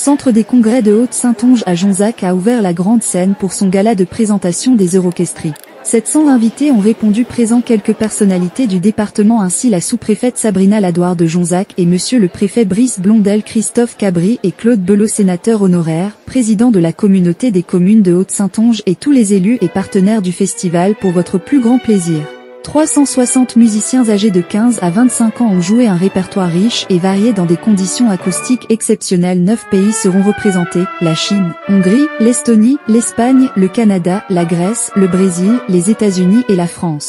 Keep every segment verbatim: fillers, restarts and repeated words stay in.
Centre des congrès de Haute-Saintonge à Jonzac a ouvert la grande scène pour son gala de présentation des Eurocastries. sept cents invités ont répondu présents, quelques personnalités du département ainsi la sous-préfète Sabrina Ladoire de Jonzac et monsieur le préfet Brice Blondel, Christophe Cabry et Claude Belot, sénateur honoraire, président de la communauté des communes de Haute-Saintonge, et tous les élus et partenaires du festival pour votre plus grand plaisir. trois cent soixante musiciens âgés de quinze à vingt-cinq ans ont joué un répertoire riche et varié dans des conditions acoustiques exceptionnelles. Neuf pays seront représentés, la Chine, Hongrie, l'Estonie, l'Espagne, le Canada, la Grèce, le Brésil, les États-Unis et la France.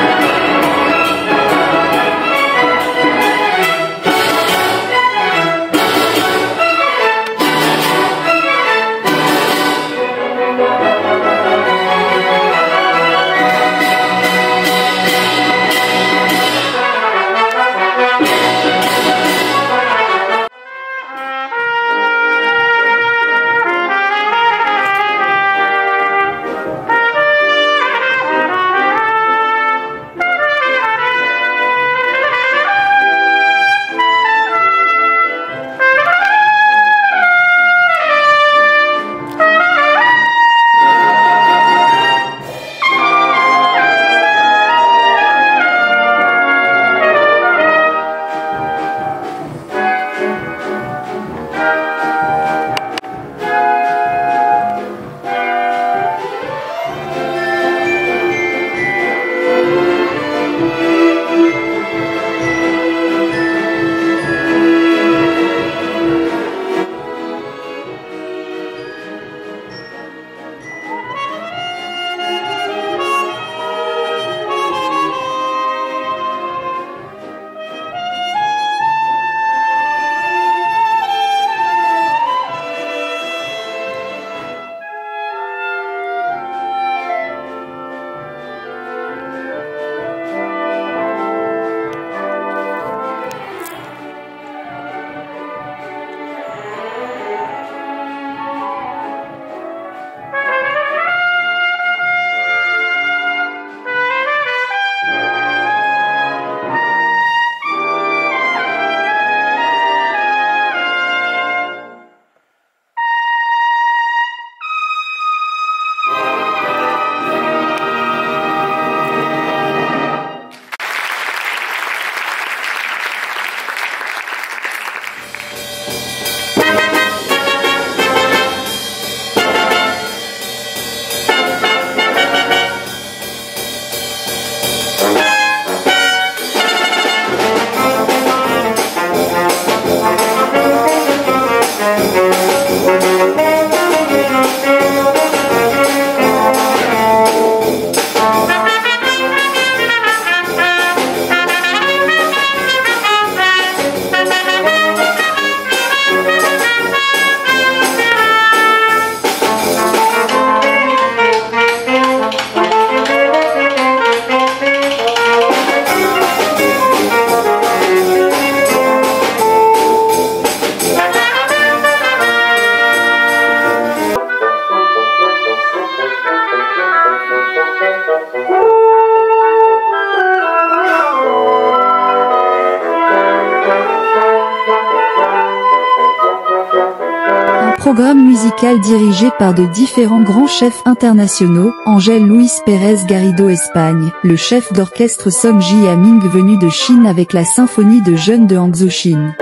Programme musical dirigé par de différents grands chefs internationaux, Ángel Luis Pérez Garrido Espagne, le chef d'orchestre Song Ji-Yaming venu de Chine avec la symphonie de jeunes de Hangzhou Chine.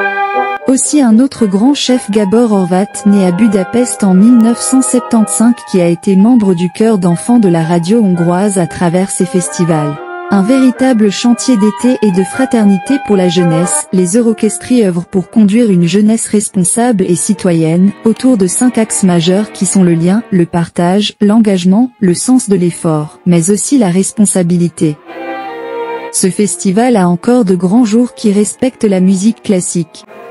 Aussi un autre grand chef, Gabor Horvat, né à Budapest en mille neuf cent soixante-quinze, qui a été membre du chœur d'enfants de la radio hongroise à travers ses festivals. Un véritable chantier d'été et de fraternité pour la jeunesse, les Eurocastries œuvrent pour conduire une jeunesse responsable et citoyenne, autour de cinq axes majeurs qui sont le lien, le partage, l'engagement, le sens de l'effort, mais aussi la responsabilité. Ce festival a encore de grands jours qui respectent la musique classique.